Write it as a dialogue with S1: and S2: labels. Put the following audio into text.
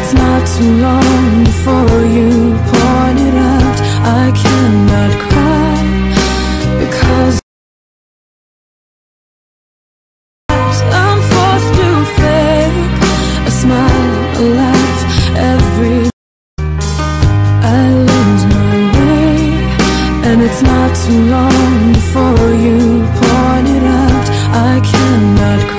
S1: it's not too long before you point it out. I cannot cry because I'm forced to fake a smile, a laugh every I lose my way. And it's not too long before you point it out. I cannot cry.